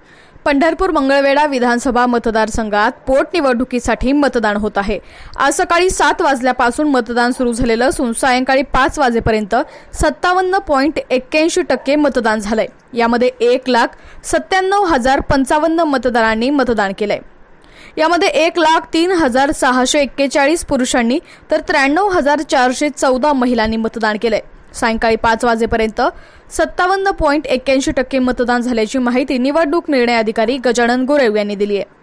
पंढरपूर मंगळवेढा विधानसभा मतदारसंघात पोटनिवडणुकीसाठी मतदान होत आहे। आज सकाळी 7 वाजल्यापासून मतदान सुरू झालेलं असून सायंकाळी 5 वाजेपर्यंत 57.81% मतदान झालंय। यामध्ये 1,97,055 मतदारांनी मतदान केलंय। यामध्ये 1,03,641 पुरुषांनी तर 93,414 महिलांनी मतदान केलंय। सायंकाळी 5 वाजेपर्यंत 57.81% मतदान झाल्याची माहिती निवडणूक निर्णय अधिकारी गजानन गोरेव यांनी दिली आहे।